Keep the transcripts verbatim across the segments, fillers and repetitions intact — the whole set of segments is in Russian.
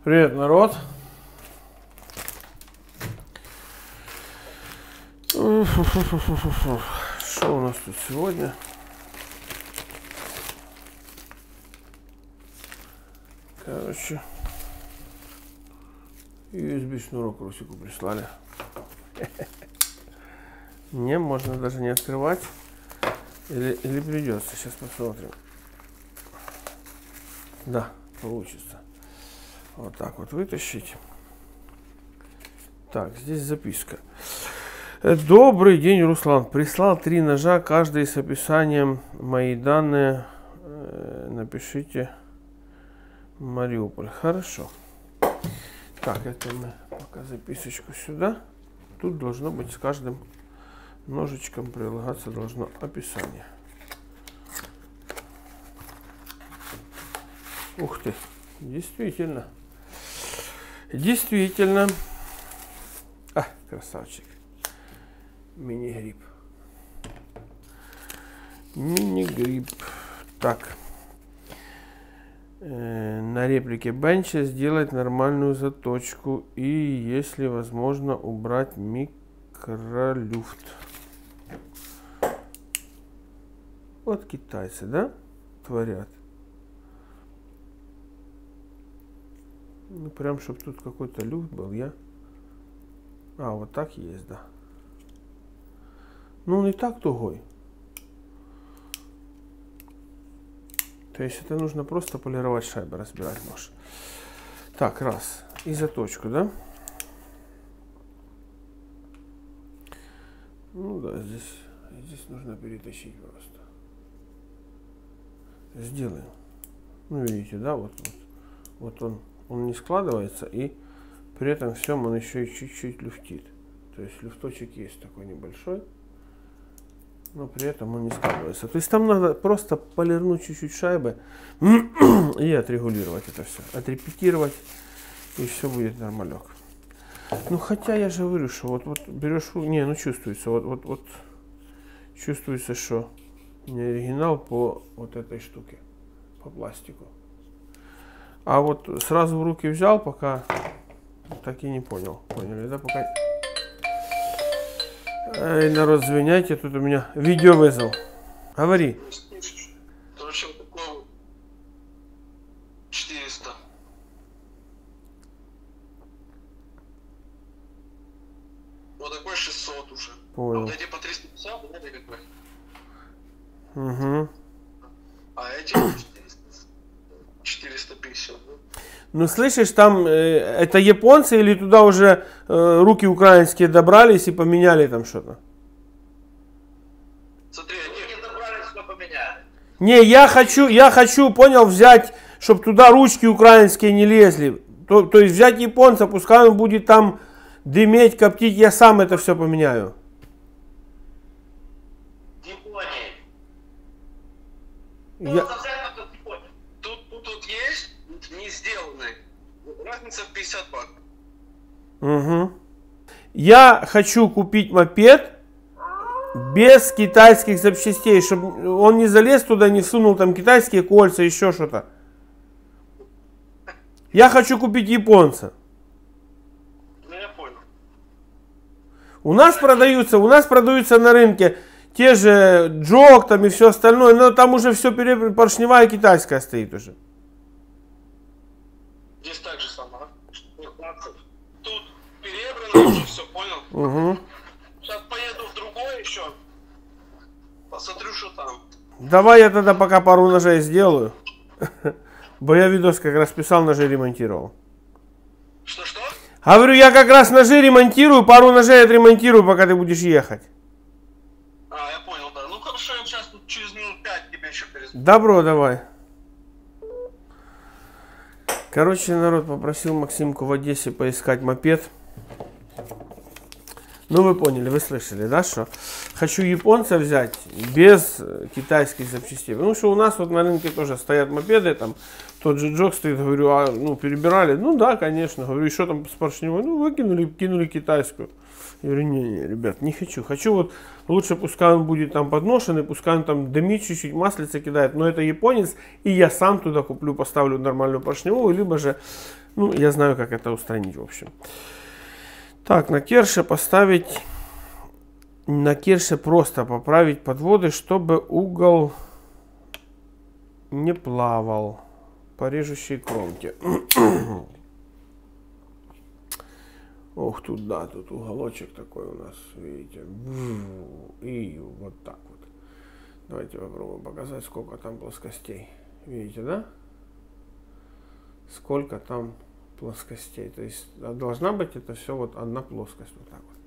Привет, народ. Что у нас тут сегодня? Короче, ю эс би шнурок Русику прислали. Не, можно даже не открывать. Или, или придется. Сейчас посмотрим. Да, получится. Вот так вот вытащить. Так, здесь записка. Добрый день, Руслан. Прислал три ножа, каждый с описанием. Мои данные. Напишите Мариуполь. Хорошо. Так, это мы пока записочку сюда. Тут должно быть с каждым ножичком прилагаться должно описание. Ух ты, действительно. Действительно. А, красавчик. Мини-гриб. Мини-гриб. Так. Э, на реплике бенча сделать нормальную заточку и, если возможно, убрать микролюфт. Вот китайцы, да, творят. Ну, прям, чтобы тут какой-то люфт был, я... А, вот так есть, да. Ну, он и так тугой. То есть это нужно просто полировать шайбы, разбирать нож. Так, раз. И заточку, да? Ну да, здесь, здесь нужно перетащить просто. Сделаем. Ну, видите, да, вот, вот, вот он. Он не складывается, и при этом всем он еще и чуть-чуть люфтит. То есть люфточек есть такой небольшой, но при этом он не складывается. То есть там надо просто полирнуть чуть-чуть шайбы и отрегулировать это все. Отрепетировать, и все будет нормалек. Ну хотя я же говорю, что вот, вот берешь... Не, ну чувствуется, вот, вот, вот чувствуется, что не оригинал по вот этой штуке, по пластику. А вот сразу в руки взял, пока так и не понял. Поняли, да? Пока... Эй, народ, извиняйте, тут у меня видеовызов. Говори. Короче, вот такой четыреста. Вот такой шестьсот уже. Понял. А вот эти по триста пятьдесят, вот это какой? Угу. А эти четыреста пятьдесят. Ну, слышишь, там э, это японцы или туда уже э, руки украинские добрались и поменяли там что-то? Смотри, они не добрались, но поменяли. Не, я хочу, я хочу, понял, взять, чтобы туда ручки украинские не лезли. То, то есть взять японца, пускай он будет там дыметь, коптить, я сам это все поменяю. Япония. Я... Тут, тут, тут есть не сделанные. Разница в пятьдесят бат. Угу. Я хочу купить мопед без китайских запчастей, чтобы он не залез туда, не всунул там китайские кольца, еще что-то. Я хочу купить японца. Ну я понял. У нас продаются, у нас продаются на рынке те же джок там и все остальное, но там уже все пере... поршневая китайская стоит уже. Здесь так же самое. Тут перебрано уже все, понял? Угу. Сейчас поеду в другой еще. Посмотрю, что там. Давай я тогда пока пару ножей сделаю. Бо я видос как раз писал, ножи ремонтировал. Что-что? Говорю, я как раз ножи ремонтирую, пару ножей отремонтирую, пока ты будешь ехать. А, я понял, да. Ну хорошо, я сейчас тут через минут пять тебе еще перезвоню. Добро, давай. Короче, народ попросил Максимку в Одессе поискать мопед. Ну, вы поняли, вы слышали, да, что хочу японца взять без китайских запчастей. Потому что у нас вот на рынке тоже стоят мопеды, там тот же джок стоит, говорю, а, ну, перебирали. Ну, да, конечно. Говорю, и что там с поршневой? Ну, выкинули, кинули китайскую. Я говорю, не, не, ребят, не хочу. Хочу вот, лучше пускай он будет там подношенный, пускай он там дымит чуть-чуть, маслица кидает. Но это японец, и я сам туда куплю, поставлю нормальную поршневую, либо же Ну, я знаю, как это устранить, в общем. Так, на керше поставить, на керше просто поправить подводы, чтобы угол не плавал по режущей кромке. Ох, тут, да, тут уголочек такой у нас, видите. И вот так вот. Давайте попробуем показать, сколько там плоскостей. Видите, да? Сколько там плоскостей. То есть должна быть это все вот одна плоскость. Вот так вот.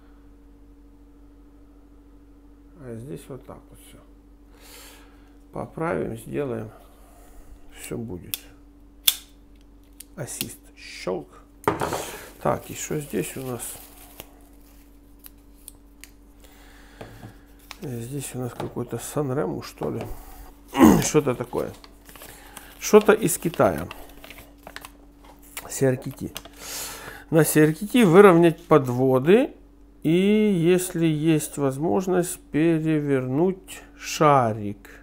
А здесь вот так вот все. Поправим, сделаем. Все будет. Ассист. Щелк. Так, еще здесь у нас. Здесь у нас какой-то Санрему, что ли. Что-то такое. Что-то из Китая. си ар кей ти. На си ар кей ти выровнять подводы. И если есть возможность, перевернуть шарик.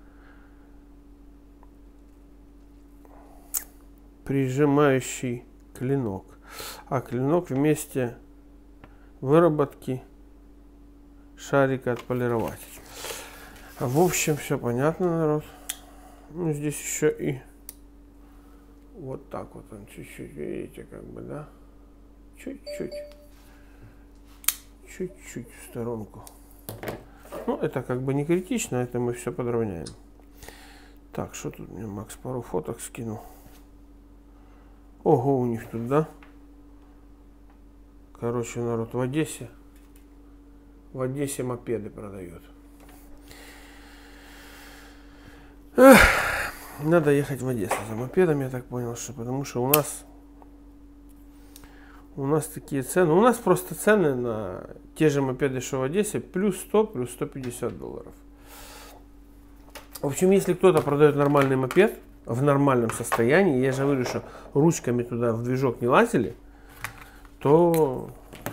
Прижимающий клинок. А клинок вместе выработки шарика отполировать. В общем, все понятно, народ. Ну, здесь еще и вот так вот он чуть-чуть, видите, как бы, да? Чуть-чуть. Чуть-чуть в сторонку. Ну, это как бы не критично, это мы все подровняем. Так, что тут мне Макс пару фоток скинул. Ого, у них тут, да? Короче, народ, в Одессе. В Одессе мопеды продают. Эх, надо ехать в Одессу за мопедом, я так понял, что потому что у нас у нас такие цены. У нас просто цены на те же мопеды, что в Одессе, плюс сто, плюс сто пятьдесят долларов. В общем, если кто-то продает нормальный мопед в нормальном состоянии, я же говорю, что ручками туда в движок не лазили, то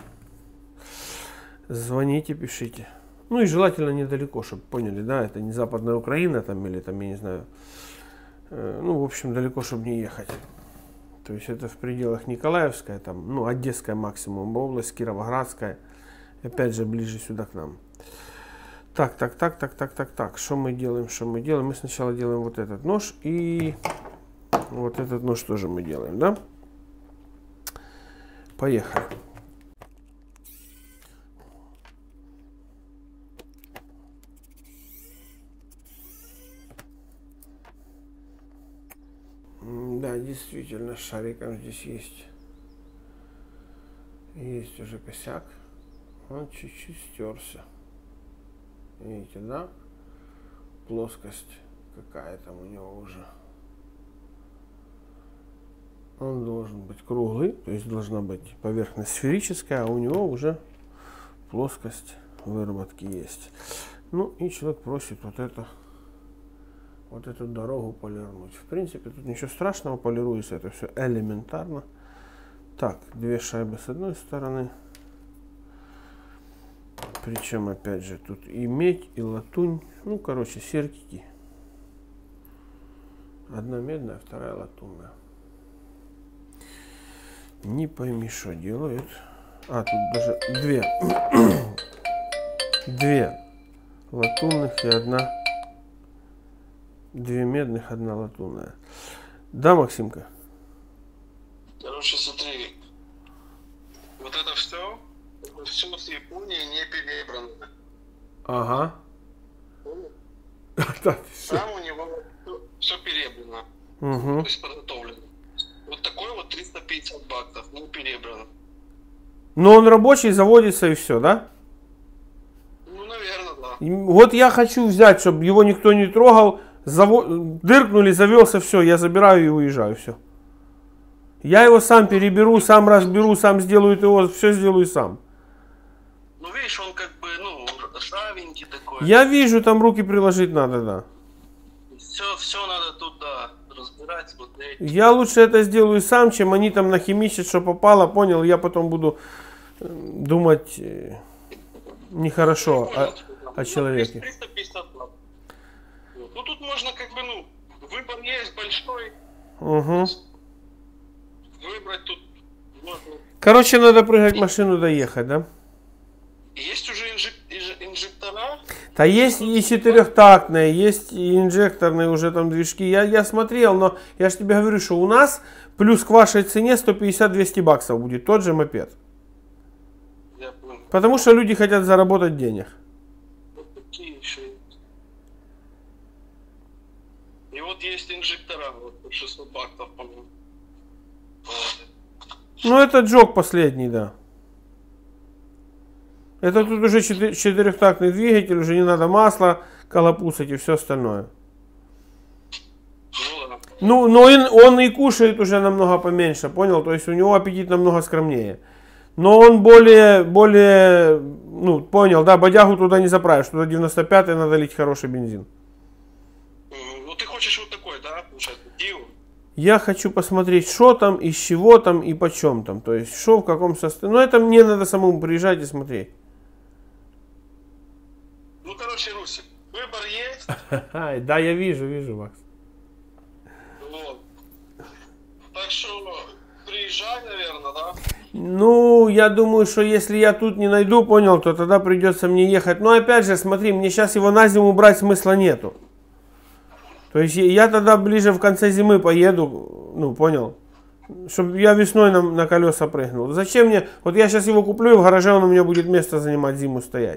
звоните, пишите. Ну и желательно недалеко, чтобы поняли, да, это не Западная Украина там или там, я не знаю, э, ну, в общем, далеко, чтобы не ехать. То есть это в пределах Николаевская, там, ну, Одесская максимум область, Кировоградская, опять же, ближе сюда к нам. Так, так, так, так, так, так, так, что мы делаем, что мы делаем? Мы сначала делаем вот этот нож и вот этот нож тоже мы делаем, да? Поехали. Да, действительно, с шариком здесь есть. Есть уже косяк. Он чуть-чуть стерся. Видите, да? Плоскость какая там у него уже. Он должен быть круглый, то есть должна быть поверхность сферическая, а у него уже плоскость выработки есть. Ну и человек просит вот это, вот эту дорогу полировать. В принципе, тут ничего страшного, полируется это все элементарно. Так, две шайбы с одной стороны. Причем, опять же, тут и медь, и латунь. Ну, короче, серкики. Одна медная, вторая латунная. Не пойми, что делают. А, тут даже две. Две латунных и одна. Две медных, одна латунная. Да, Максимка? Короче, смотри. Вот это все, это все с Японии не перебрано. Ага. Там у него все перебрано. Угу. То есть подготовлено. Вот такой вот триста пятьдесят баксов, не перебрано. Но он рабочий, заводится и все, да? Ну, наверное, да. И вот я хочу взять, чтобы его никто не трогал. Заво... Дыркнули, завелся, все, я забираю и уезжаю, все. Я его сам переберу, сам разберу, сам сделаю его, все сделаю сам. Ну, видишь, он как бы, ну, ржавенький такой. Я вижу, там руки приложить надо, да. Все, все надо тут, да, разбирать, смотреть. Я лучше это сделаю сам, чем они там нахимичат, что попало, понял, я потом буду думать нехорошо о, о человеке. триста пятьдесят. Ну, тут можно как бы, ну, выбор есть большой. Угу. Короче, надо прыгать в машину, доехать, да? Есть уже инжек... инжектора? Да есть и четырехтактные, есть и инжекторные уже там движки. Я, я смотрел, но я же тебе говорю, что у нас плюс к вашей цене сто пятьдесят - двести баксов будет тот же мопед. Я понял. Потому что люди хотят заработать денег. Вот такие еще есть. И вот есть инжектора, вот по шестьсот баксов, по-моему. Ну это джок последний, да. Это тут уже четырехтактный двигатель, уже не надо масла колопусать и все остальное. Ну, да. Ну, но он, он и кушает уже намного поменьше, понял? То есть у него аппетит намного скромнее. Но он более, более, ну, понял, да, бодягу туда не заправишь, туда девяносто пятый надо лить хороший бензин. Ну ты хочешь вот такой, да, получается, Диву? Я хочу посмотреть, что там, из чего там и почем там. То есть, что в каком состоянии. Но это мне надо самому приезжать и смотреть. Ну, короче, Русик, выбор есть. Да, я вижу, вижу, Макс. Вот. Так что приезжай, наверное, да? Ну, я думаю, что если я тут не найду, понял, то тогда придется мне ехать. Но опять же, смотри, мне сейчас его на зиму брать смысла нету. То есть я тогда ближе в конце зимы поеду, ну, понял, чтобы я весной на, на колеса прыгнул. Зачем мне, вот я сейчас его куплю, и в гараже он у меня будет место занимать, зиму стоять.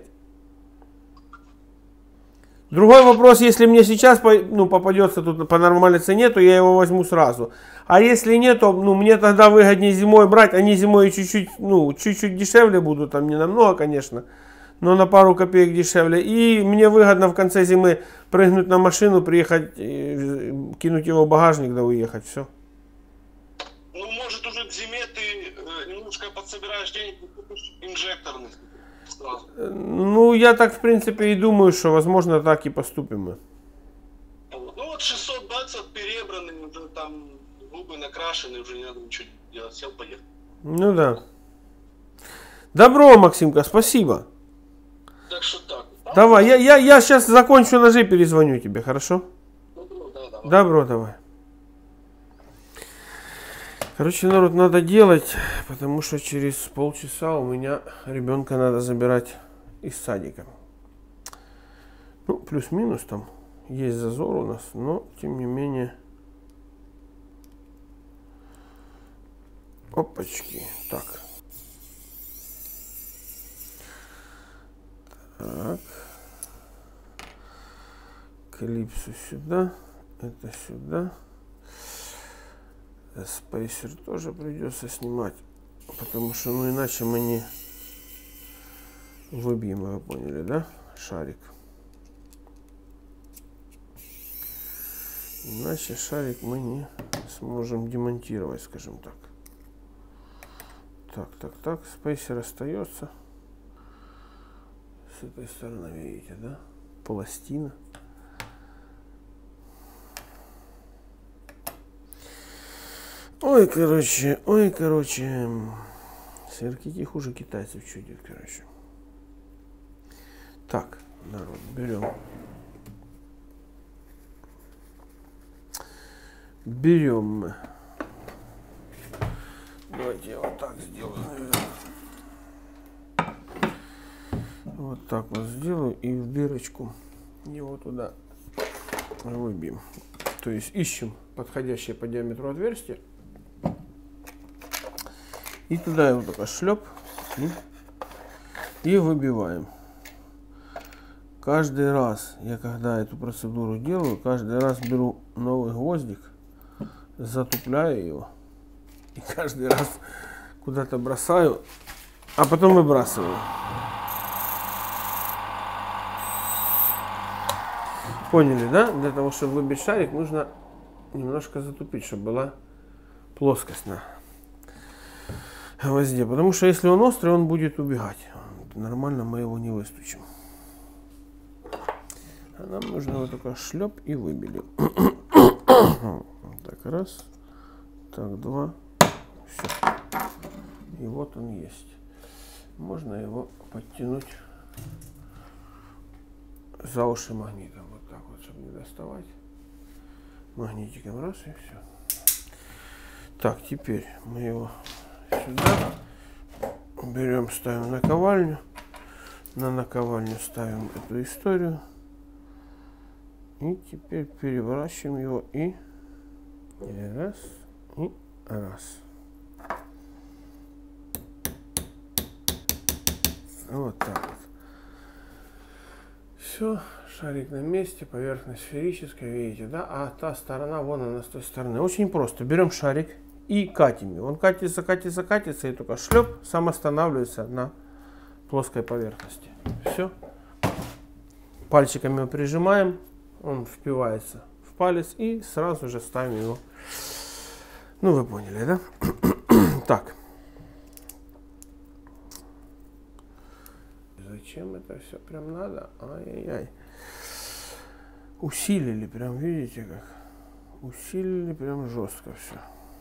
Другой вопрос, если мне сейчас, ну, попадется тут по нормальной цене, то я его возьму сразу. А если нет, то, ну, мне тогда выгоднее зимой брать, они зимой чуть-чуть, ну, чуть-чуть дешевле будут, там не намного, конечно, но на пару копеек дешевле. И мне выгодно в конце зимы прыгнуть на машину, приехать, кинуть его в багажник, да уехать, все. Ну, может, уже к зиме ты э, немножко подсобираешь денег, и купишь инжекторный сразу. Ну, я так, в принципе, и думаю, что, возможно, так и поступим мы. Ну, вот шестьсот баксов перебранный, уже там губы накрашены, уже не надо ничего делать, сел, поехал. Ну, да. Добро, Максимка, спасибо. Так что так. Давай, я, я, я сейчас закончу ножи, перезвоню тебе, хорошо? Добро, да, давай. Добро, давай. Короче, народ, надо делать, потому что через полчаса у меня ребенка надо забирать из садика. Ну, плюс-минус там есть зазор у нас, но тем не менее. Опачки. Так. Так. Клипсу сюда. Это сюда. Спейсер тоже придется снимать. Потому что, ну, иначе мы не выбьем, вы поняли, да? Шарик. Иначе шарик мы не сможем демонтировать, скажем так. Так, так, так. Спейсер остается. С этой стороны, видите, да? Пластина. Ой, короче, ой, короче. Сверките хуже китайцев чудит, короче. Так, народ, берем. Берем мы. Давайте я вот так сделаю. Вот так вот сделаю и в дырочку его туда выбьем. То есть ищем подходящее по диаметру отверстие. И туда его только шлеп и, и выбиваем. Каждый раз я когда эту процедуру делаю, каждый раз беру новый гвоздик, затупляю его и каждый раз куда-то бросаю, а потом выбрасываю. Поняли, да? Для того, чтобы выбить шарик, нужно немножко затупить, чтобы была плоскость на гвозде. Потому что если он острый, он будет убегать. Нормально мы его не выстучим. А нам нужно вот только шлеп и выбили. Так, раз. Так, два. Все. И вот он есть. Можно его подтянуть за уши магнитом. Вот так вот, чтобы не доставать. Магнитиком раз и все. Так, теперь мы его сюда берем, ставим на наковальню. На наковальню ставим эту историю. И теперь переворачиваем его и, и раз, и раз. Вот так вот. Все, шарик на месте, поверхность сферическая, видите, да? А та сторона, вон она с той стороны. Очень просто. Берем шарик и катим его. Он катится, катится, катится, и только шлеп, сам останавливается на плоской поверхности. Все. Пальчиками его прижимаем, он впивается в палец и сразу же ставим его. Ну, вы поняли, да? Так. Зачем это все прям надо? Ай-яй-яй. Усилили прям, видите как? Усилили прям жестко все.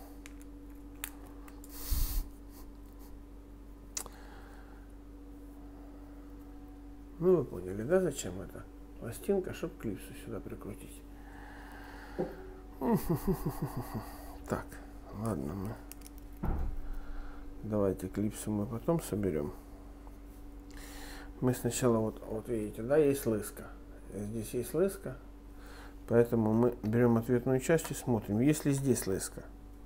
Ну, вы поняли, да, зачем это? Пластинка, чтобы клипсу сюда прикрутить. Так, ладно, мы. Давайте клипсу мы потом соберем. Мы сначала, вот, вот видите, да, есть лыска. Здесь есть лыска. Поэтому мы берем ответную часть и смотрим. Есть ли здесь лыска?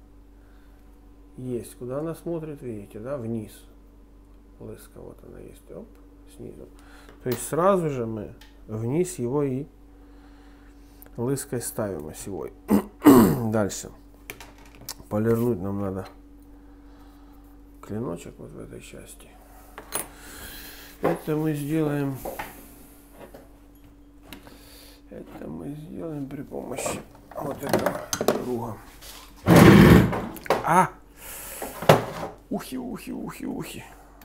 Есть. Куда она смотрит, видите, да, вниз. Лыска, вот она есть. Оп, снизу. То есть сразу же мы вниз его и лыской ставим осевой. Дальше. Полирнуть нам надо клиночек вот в этой части. Это мы сделаем. Это мы сделаем при помощи вот этого круга. А! Ухи, ухи, ухи, ухи.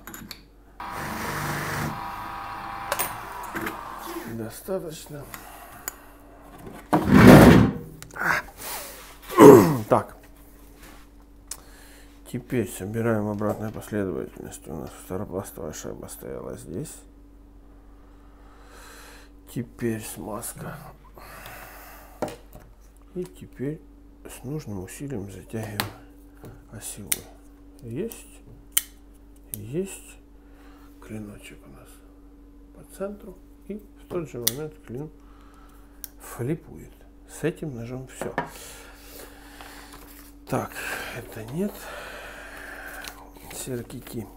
Достаточно. Так. Теперь собираем в обратной последовательности. У нас второпластовая шайба стояла здесь. Теперь смазка. И теперь с нужным усилием затягиваем осевой. Есть. Есть. Клиночек у нас по центру. И в тот же момент клин флипует. С этим ножом все. Так, это нет. Серкики.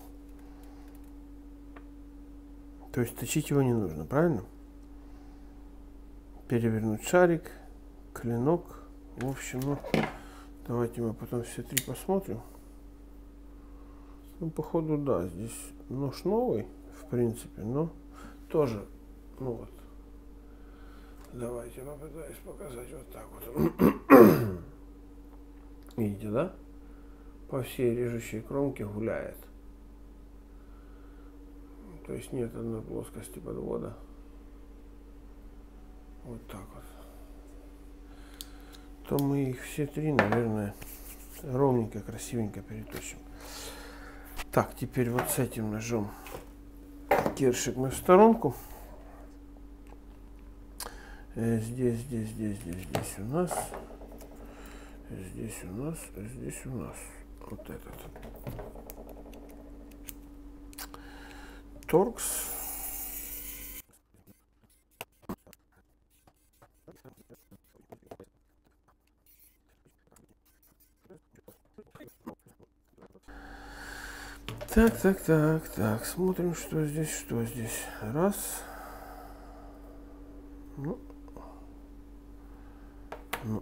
То есть точить его не нужно, правильно? Перевернуть шарик, клинок. В общем, ну, давайте мы потом все три посмотрим. Ну, походу, да, здесь нож новый, в принципе, но тоже, ну вот. Давайте попытаюсь показать вот так вот. Видите, да? По всей режущей кромке гуляет. То есть нет одной плоскости подвода. Вот так вот. То мы их все три, наверное, ровненько, красивенько переточим. Так, теперь вот с этим ножом кершик мы в сторонку. Здесь, здесь, здесь, здесь, здесь у нас. Здесь у нас, здесь у нас. Вот этот. Торкс. Так, так, так, так. Смотрим, что здесь, что здесь. Раз. Ну. Ну.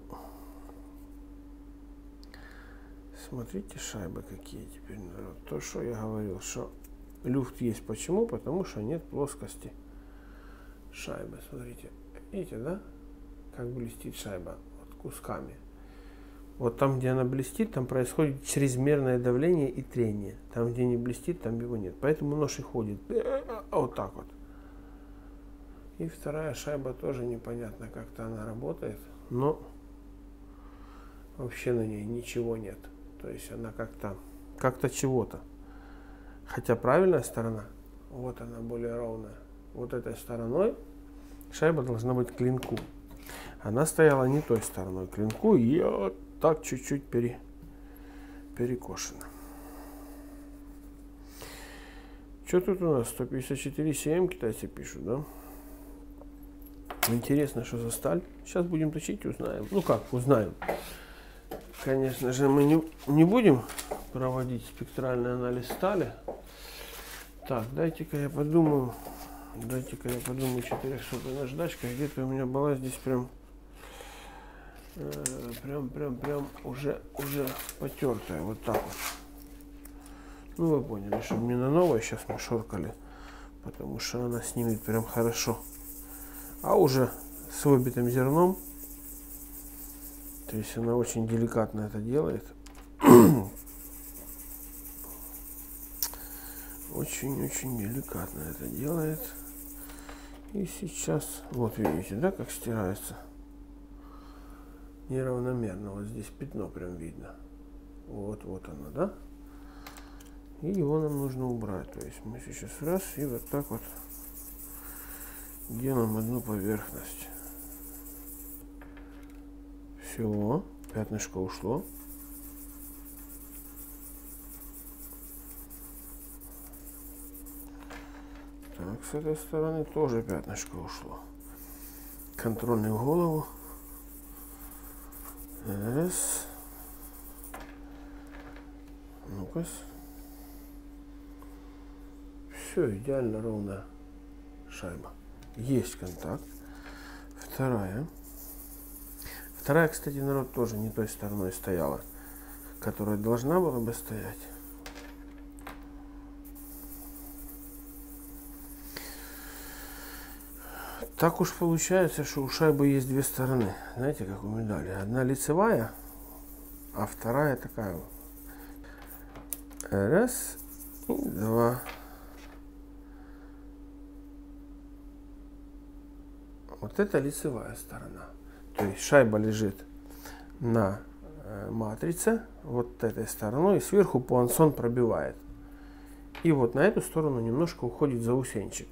Смотрите, шайбы какие теперь. То, что я говорил, что люфт есть. Почему? Потому что нет плоскости шайбы. Смотрите. Видите, да? Как блестит шайба. Вот кусками. Вот там, где она блестит, там происходит чрезмерное давление и трение. Там, где не блестит, там его нет. Поэтому нож и ходит вот так вот. И вторая шайба тоже непонятно, как-то она работает. Но вообще на ней ничего нет. То есть она как-то, как-то чего-то. Хотя правильная сторона, вот она более ровная. Вот этой стороной шайба должна быть к клинку. Она стояла не той стороной к клинку, и вот так чуть-чуть пере, перекошена. Что тут у нас? сто пятьдесят четыре си эм китайцы пишут, да? Интересно, что за сталь. Сейчас будем точить и узнаем. Ну как, узнаем. Конечно же, мы не, не будем проводить спектральный анализ стали. Так, дайте-ка я подумаю. Дайте-ка я подумаю, четырехсотая наждачка. Где-то у меня была здесь прям, э, прям, прям, прям уже, уже потертая. Вот так вот. Ну, вы поняли, чтобы не на новое сейчас мы шоркали, потому что она снимет прям хорошо. А уже с выбитым зерном, то есть она очень деликатно это делает. Очень-очень деликатно это делает. И сейчас, вот видите, да, как стирается. Неравномерно. Вот здесь пятно прям видно. Вот, вот оно, да? И его нам нужно убрать. То есть мы сейчас раз и вот так вот делаем одну поверхность. Все, пятнышко ушло. Так, с этой стороны тоже пятнышко ушло. Контрольный в голову. Раз. Ну-ка. Все, идеально ровная шайба. Есть контакт. Вторая. Вторая, кстати, народ, тоже не той стороной стояла, которая должна была бы стоять. Так уж получается, что у шайбы есть две стороны. Знаете, как у медали. Одна лицевая, а вторая такая вот. Раз и два. Вот это лицевая сторона. То есть шайба лежит на э, матрице вот этой стороной, и сверху пуансон пробивает. И вот на эту сторону немножко уходит заусенчик.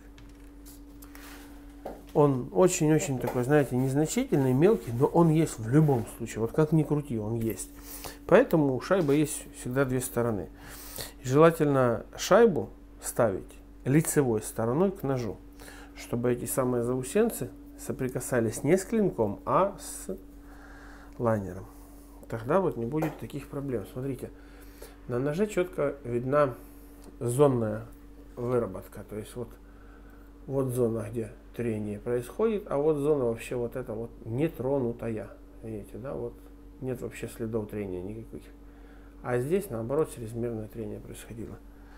Он очень-очень такой, знаете, незначительный, мелкий, но он есть в любом случае. Вот как ни крути, он есть. Поэтому у шайбы есть всегда две стороны. И желательно шайбу ставить лицевой стороной к ножу, чтобы эти самые заусенцы соприкасались не с клинком, а с лайнером. Тогда вот не будет таких проблем. Смотрите, на ноже четко видна зонная выработка. То есть вот, вот зона, где трение происходит, а вот зона вообще вот эта вот нетронутая. Видите, да, вот нет вообще следов трения никаких. А здесь наоборот чрезмерное трение происходило.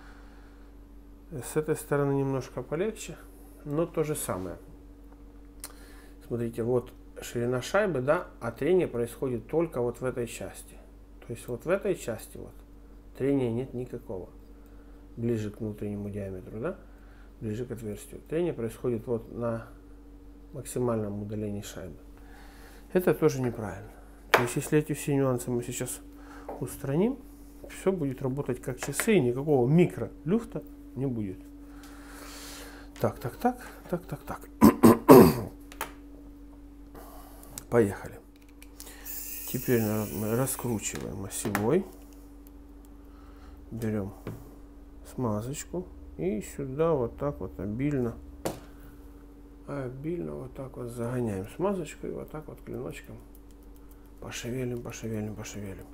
С этой стороны немножко полегче, но то же самое. Смотрите, вот ширина шайбы, да, а трение происходит только вот в этой части. То есть вот в этой части вот трения нет никакого. Ближе к внутреннему диаметру, да, ближе к отверстию. Трение происходит вот на максимальном удалении шайбы. Это тоже неправильно. То есть если эти все нюансы мы сейчас устраним, все будет работать как часы, и никакого микро люфта не будет. Так, так, так, так, так, так. Поехали. Теперь мы раскручиваем осевой. Берем смазочку и сюда вот так вот обильно, обильно вот так вот загоняем смазочку и вот так вот клиночком пошевелим, пошевелим, пошевелим.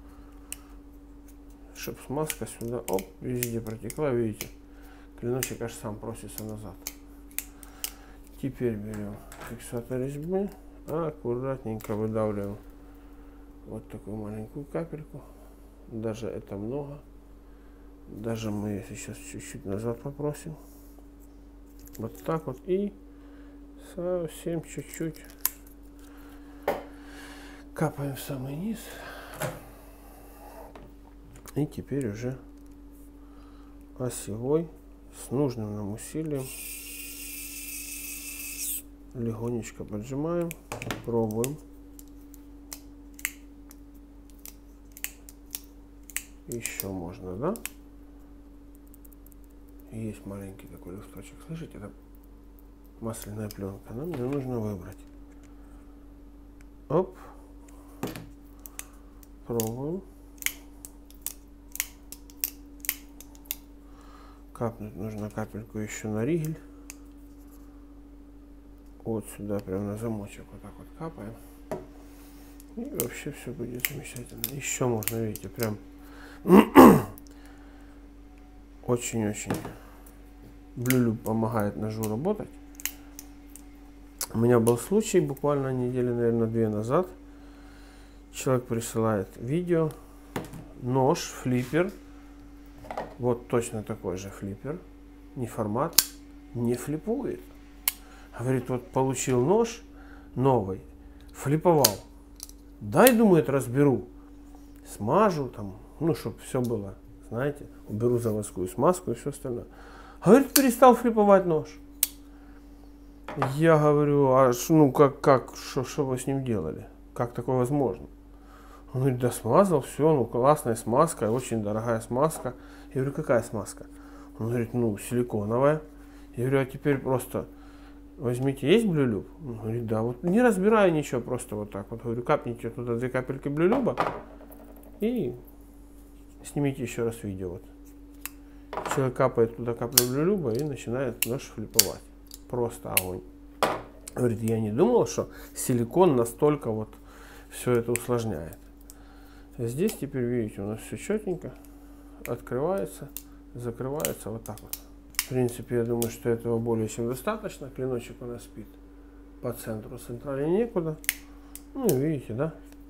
Чтобы смазка сюда, оп, везде протекла, видите, клиночек аж сам просится назад. Теперь берем фиксатор резьбы, аккуратненько выдавливаем вот такую маленькую капельку. Даже это много. Даже мы ее сейчас чуть-чуть назад попросим. Вот так вот и совсем чуть-чуть капаем в самый низ. И теперь уже осевой с нужным нам усилием легонечко поджимаем, пробуем. Еще можно, да? Есть маленький такой листочек. Слышите, это масляная пленка. Нам ее нужно выбрать. Оп. Пробуем. Капнуть нужно капельку еще на ригель. Вот сюда прям на замочек вот так вот капаем. И вообще все будет замечательно. Еще можно, видите, прям очень-очень Blue Loop помогает ножу работать. У меня был случай буквально недели, наверное, две назад. Человек присылает видео, нож, флиппер. Вот точно такой же флиппер. Не формат, не флипует. Говорит, вот получил нож новый, флиповал. Дай, думает, разберу. Смажу там, ну, чтобы все было, знаете, уберу заводскую смазку и все остальное. Говорит, перестал флиповать нож. Я говорю, а ну как, как, что, что вы с ним делали? Как такое возможно? Он говорит, да смазал, все, ну классная смазка, очень дорогая смазка. Я говорю, какая смазка? Он говорит, ну силиконовая. Я говорю, а теперь просто возьмите, есть Blue Loop? Он говорит, да, вот не разбирая ничего, просто вот так вот. Говорю, капните туда две капельки Blue Loop и снимите еще раз видео. Вот. Человек капает туда каплю Blue Loop и начинает нож флиповать. Просто огонь. Говорит, я не думал, что силикон настолько вот все это усложняет. Здесь теперь, видите, у нас все четенько. Открывается, закрывается вот так вот. В принципе, я думаю, что этого более чем достаточно. Клиночек у нас спит по центру, централи некуда. Ну, видите, да?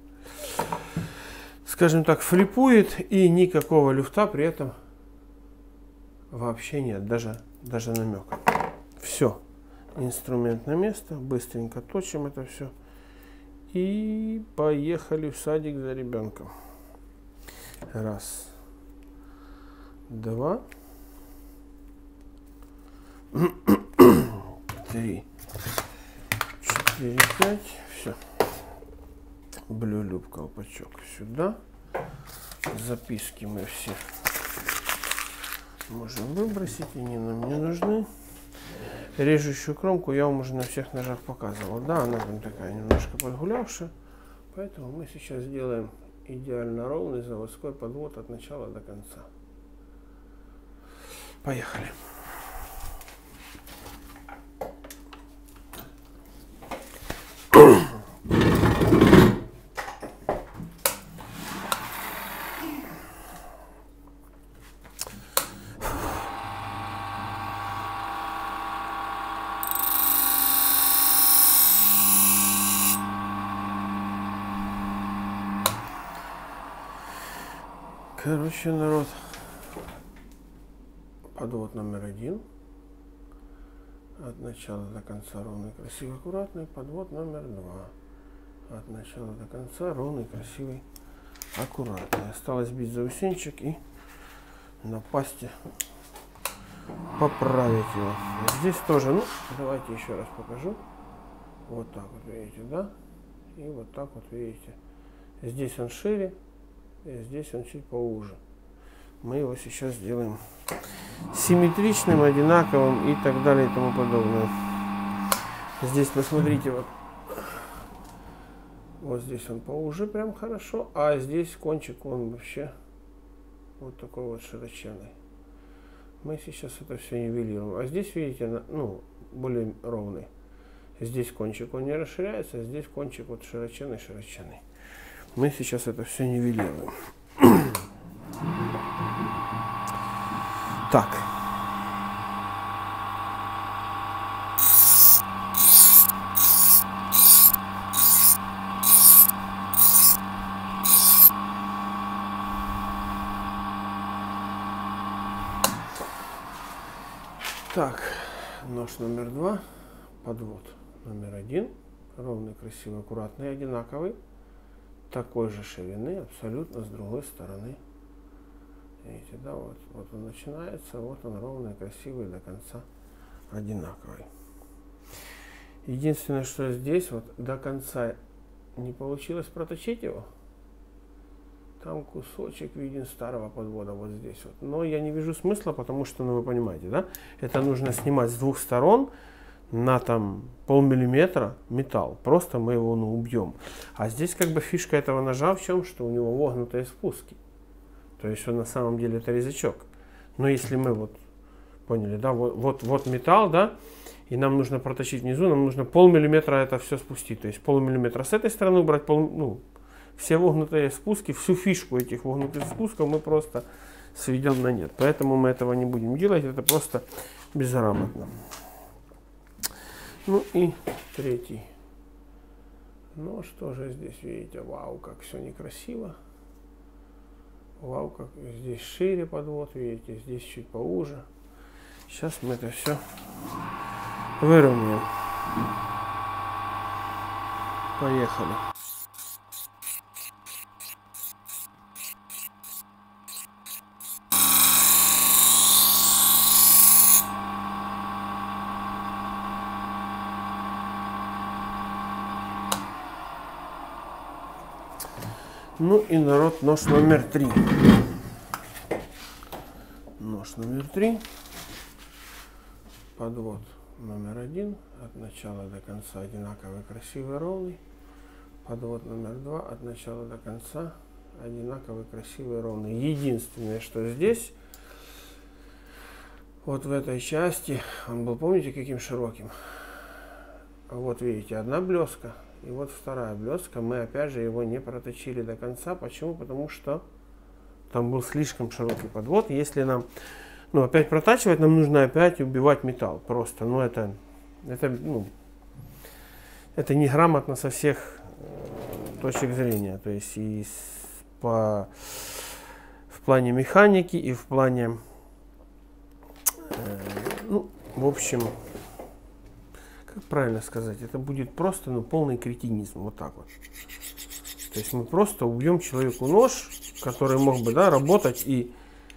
Скажем так, флипует, и никакого люфта при этом вообще нет, даже, даже намека. Все. Инструмент на место, быстренько точим это все. И поехали в садик за ребенком. Раз, два, три, четыре, пять. Все. Blue Loop колпачок сюда. Записки мы все можем выбросить, они нам не нужны. Режущую кромку я вам уже на всех ножах показывал. Да, она там такая немножко подгулявшая. Поэтому мы сейчас сделаем идеально ровный заводской подвод от начала до конца. Поехали. Короче, народ, подвод номер один. От начала до конца ровный, красивый, аккуратный. Подвод номер два. От начала до конца ровный, красивый, аккуратный. Осталось бить заусенчик и на пасте поправить его. Здесь тоже, ну, давайте еще раз покажу. Вот так вот, видите, да? И вот так вот, видите. Здесь он шире. И здесь он чуть поуже. Мы его сейчас сделаем симметричным, одинаковым и так далее и тому подобное. Здесь посмотрите, вот, вот здесь он поуже прям хорошо, а здесь кончик он вообще вот такой вот широченный. Мы сейчас это все нивелируем. А здесь, видите, ну, более ровный. Здесь кончик он не расширяется, а здесь кончик вот широченный-широченный. Мы сейчас это все нивелируем. Так. Так, нож номер два, подвод номер один, ровный, красивый, аккуратный, одинаковый. Такой же ширины, абсолютно с другой стороны. Видите, да, вот, вот он начинается, вот он ровный, красивый, до конца одинаковый. Единственное, что здесь вот до конца не получилось проточить его. Там кусочек виден старого подвода вот здесь вот. Но я не вижу смысла, потому что, ну вы понимаете, да, это нужно снимать с двух сторон. На там полмиллиметра металл, просто мы его, ну, убьем. А здесь как бы фишка этого ножа в чем, что у него вогнутые спуски. То есть он на самом деле это резачок. Но если мы вот Поняли, да? Вот, вот, вот металл, да? И нам нужно проточить внизу, нам нужно полмиллиметра это все спустить. То есть полмиллиметра с этой стороны убрать, пол, ну, все вогнутые спуски, всю фишку этих вогнутых спусков мы просто сведем на нет. Поэтому мы этого не будем делать, это просто безграмотно. Ну и третий. Ну что же здесь, видите, вау, как все некрасиво. Вау, как здесь шире подвод, видите, здесь чуть поуже. Сейчас мы это все выровняем. Поехали. Ну и, народ, нож номер три. Нож номер три. Подвод номер один. От начала до конца одинаковый, красивый, ровный. Подвод номер два. От начала до конца одинаковый, красивый, ровный. Единственное, что здесь, вот в этой части, он был, помните, каким широким? Вот видите, одна блеска. И вот вторая блеска, мы опять же его не проточили до конца. Почему? Потому что там был слишком широкий подвод. Если нам, ну, опять протачивать, нам нужно опять убивать металл. Просто, ну, это, это, ну, это неграмотно со всех точек зрения. То есть и с, по, в плане механики, и в плане, э, ну, в общем... Как правильно сказать, это будет просто, ну, полный кретинизм, вот так вот. То есть мы просто убьем человеку нож, который мог бы, да, работать, и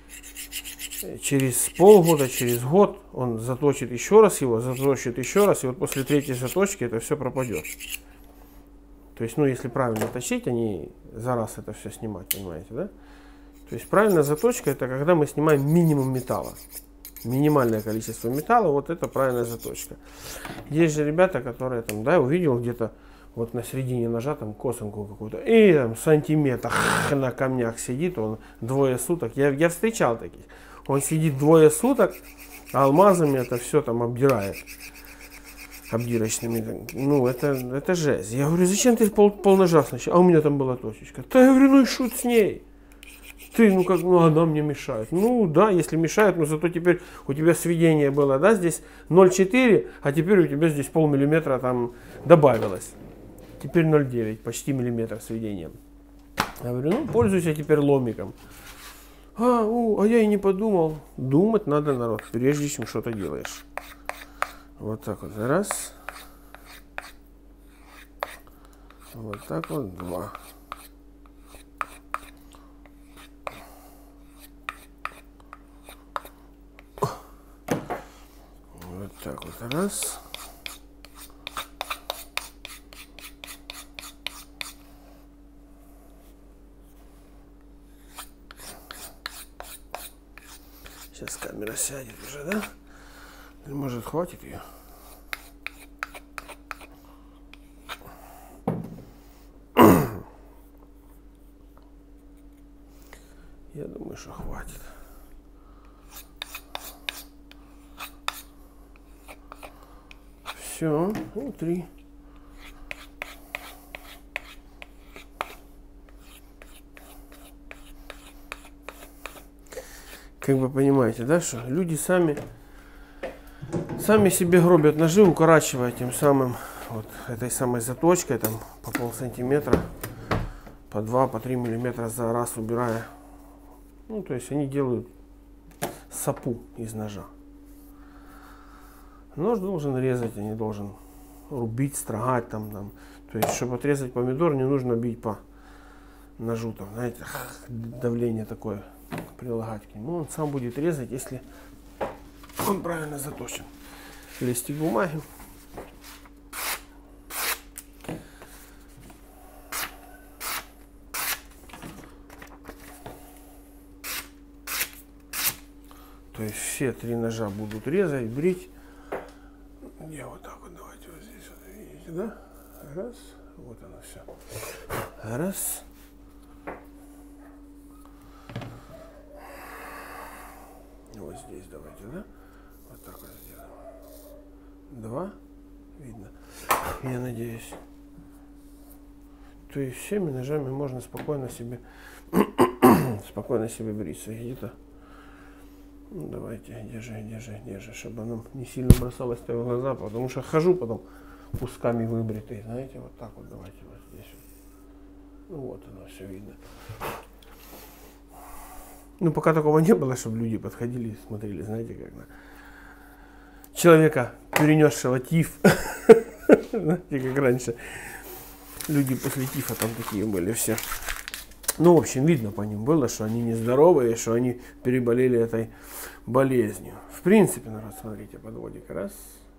через полгода, через год он заточит еще раз его, заточит еще раз, и вот после третьей заточки это все пропадет. То есть, ну, если правильно точить, а не за раз это все снимать, понимаете, да? То есть правильная заточка — это когда мы снимаем минимум металла. Минимальное количество металла, вот это правильная заточка. Есть же ребята, которые там, да, увидел где-то вот на середине ножа там косынку какую-то, и там сантиметр на камнях сидит, он двое суток. Я, я встречал таких. Он сидит двое суток, а алмазами это все там обдирает. Обдирочными. Ну, это, это жесть. Я говорю, зачем ты пол, пол ножа сначала? А у меня там была точечка. Да я говорю, ну и шут с ней. Ты, ну как, ну она мне мешает. Ну да, если мешает, но зато теперь у тебя сведение было, да, здесь ноль целых четыре десятых, а теперь у тебя здесь полмиллиметра там добавилось. Теперь ноль целых девять, почти миллиметр сведения. Я говорю, ну пользуйся теперь ломиком. А, у, а я и не подумал. Думать надо, народ, прежде чем что-то делаешь. Вот так вот, раз. Вот так вот, два. Вот так вот, раз. Сейчас камера сядет уже, да? Или может хватит ее? Я думаю, что хватит. Все, ну, три. Как вы понимаете, да, что люди сами, сами себе гробят ножи, укорачивая тем самым вот этой самой заточкой, там по пол сантиметра, по два, по три миллиметра за раз убирая. Ну, то есть они делают сапу из ножа. Нож должен резать, а не должен рубить, строгать там, там. То есть, чтобы отрезать помидор, не нужно бить по ножу, там, знаете, давление такое прилагать к нему. Он сам будет резать, если он правильно заточен. Листик бумаги. То есть все три ножа будут резать, брить. Я вот так вот, давайте вот здесь вот, видите, да? Раз, вот оно все. Раз. Вот здесь давайте, да? Вот так вот сделаем. Два. Видно. Я надеюсь. То есть всеми ножами можно спокойно себе спокойно себе бриться. Где-то. Ну, давайте, держи, держи, держи, чтобы оно не сильно бросалось в глаза, потому что хожу потом кусками выбритый, знаете, вот так вот давайте вот здесь. Ну вот оно все видно. Ну пока такого не было, чтобы люди подходили и смотрели, знаете, как на человека, перенесшего тиф. Знаете, как раньше люди после тифа там такие были все. Ну, в общем, видно по ним было, что они нездоровые, что они переболели этой болезнью. В принципе, народ, смотрите, подводик раз,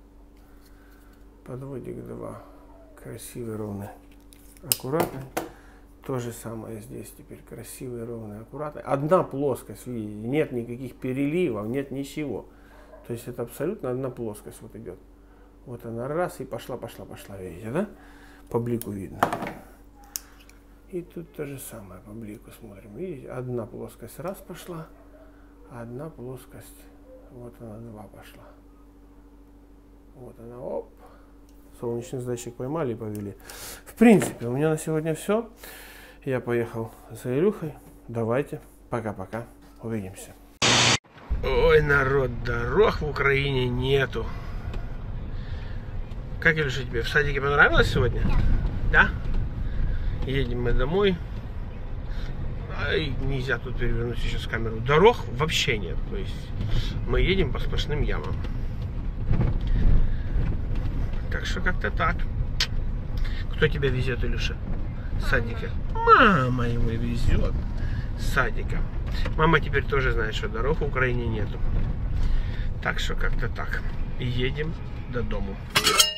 подводик два. Красивый, ровный, аккуратный. То же самое здесь теперь. Красивый, ровный, аккуратный. Одна плоскость, видите, нет никаких переливов, нет ничего. То есть это абсолютно одна плоскость вот идет. Вот она раз и пошла, пошла, пошла, видите, да? По блику видно. И тут то же самое, по блику смотрим. Видите, одна плоскость раз пошла, а одна плоскость, вот она, два пошла. Вот она, оп. Солнечный зайчик поймали и повели. В принципе, у меня на сегодня все. Я поехал за Илюхой. Давайте, пока-пока, увидимся. Ой, народ, дорог в Украине нету. Как, Илюша, тебе в садике понравилось сегодня? Да? Едем мы домой. Ай, нельзя тут перевернуть сейчас камеру. Дорог вообще нет. То есть мы едем по сплошным ямам. Так что как-то так. Кто тебя везет, Илюша? С садика. Мама его везет. С садика. Мама теперь тоже знает, что дорог в Украине нету. Так что как-то так. Едем до дому.